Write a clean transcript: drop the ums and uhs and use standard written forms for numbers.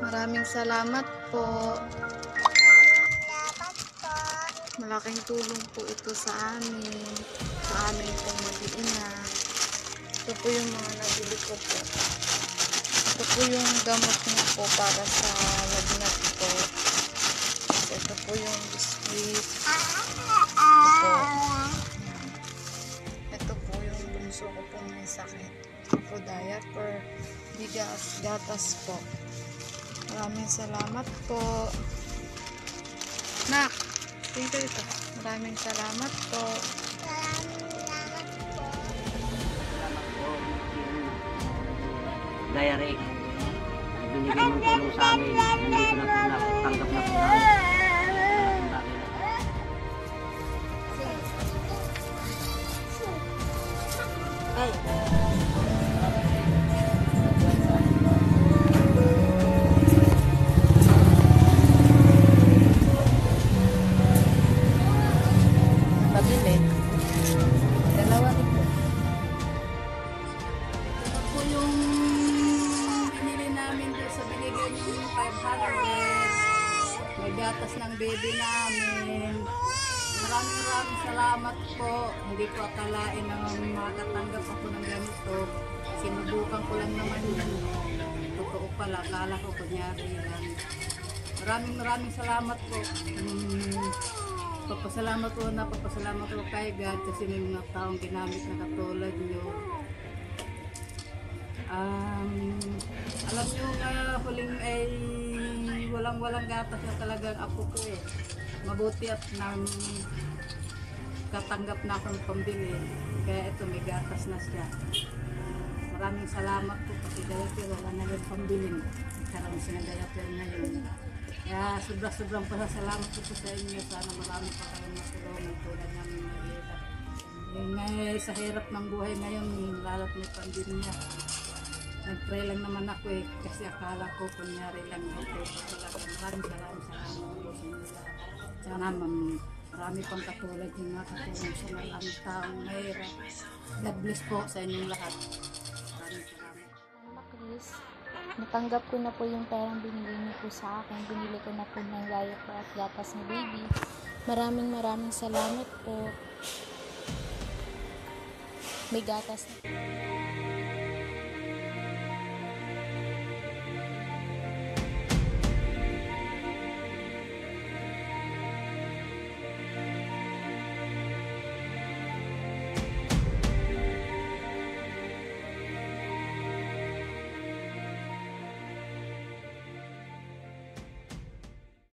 Maraming salamat po. Malaking tulong po ito sa amin. Sa amin pong mag-iina. Ito po yung mga nabili ko po. Ito po yung gamot niya po para sa lagnat po. Ito po yung biscuit. Ito po yung bunso ko po may sakit. Ito po diaper, bigas, gatas po. Maraming salamat po. Nak, tingko ito. Maraming salamat po. Diary. Binigay mong tulong sa amin. Nandito na po tanggap na po namin. Ay. Pabili. Dalawa rin po. Ito po yung binili namin doon sa binigay niyo yung 500. May gatas ng baby namin. Maraming salamat po. Hindi ko akalain na makatanggap ako ng ganito. Sinubukan ko lang naman yun. Totoo pala. Akala ko kunyari lang. Maraming salamat po. Papasalamat ko kay God kasi may mga taong ginamit na katulad nyo. Alam nyo nga huling ay walang gatas na talagang ako ko eh. Mabuti at nang katanggap na akong pambili. Kaya ito may gatas na siya. Maraming salamat po kasi diaper wala na rin pambilin. Karoon siya ng diaper ngayon. Kaya sobrang pasasalamat po sa inyo. Sana marami pa kayong matulungan tulad namin mahirap. Sa hirap ng buhay ngayon, lalo't may pandemya. Nag-pray lang naman ako eh, kasi akala ko kunyari lang ito. Maraming salamat po sa inyo lahat. Sana marami pang katulad yung mga katulong sa maraming taong mahirap. God bless po sa inyong lahat. Maraming salamat. Mama Chris, natanggap ko na po yung perang binigay niyo po sa akin. Binili ko na po ng diaper at gatas ni baby. Maraming salamat po. May gatas na.